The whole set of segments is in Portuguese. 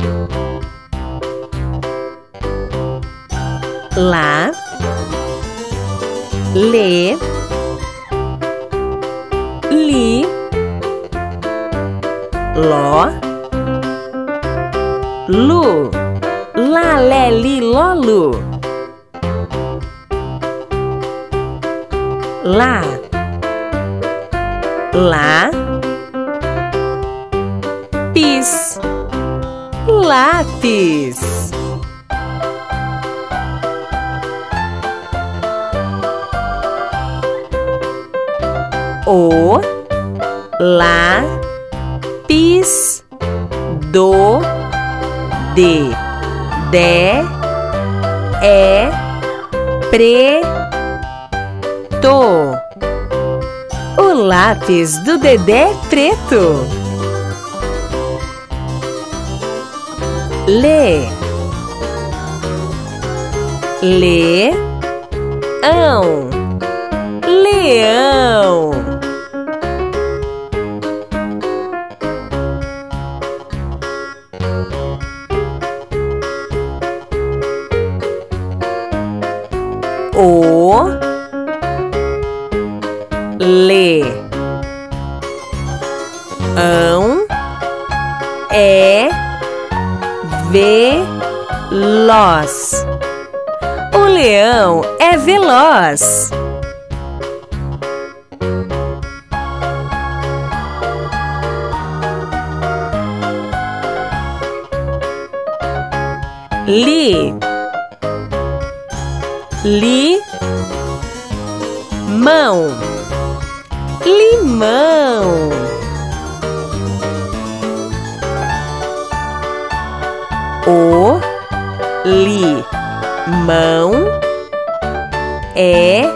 Lá, lê, li, ló, lu, lá, lé, li, ló, lu. Lá, lá, pis, lápis. O, lá, pis, do, de, é, pre, to. O lápis do Dedé é preto. Lê, leão, leão. O, lê, ão, é, veloz. O leão é veloz. Li, mão, limão. O, li, mão, é,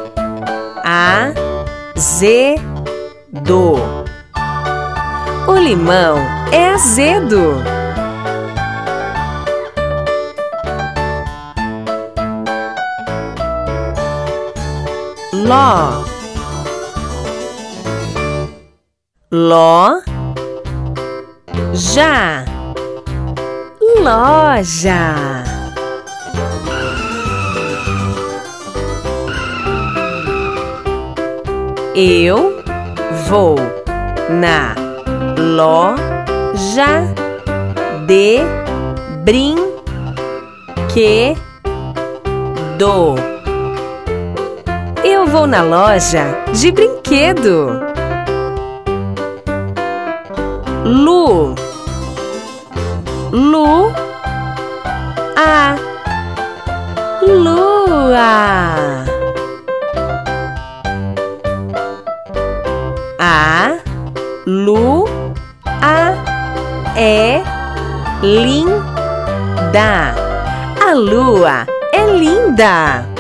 azedo. O limão é azedo. Ló, já, loja. Eu vou na loja de brinquedo. Eu vou na loja de brinquedo. Lua, lua, lua é linda. A lua é linda.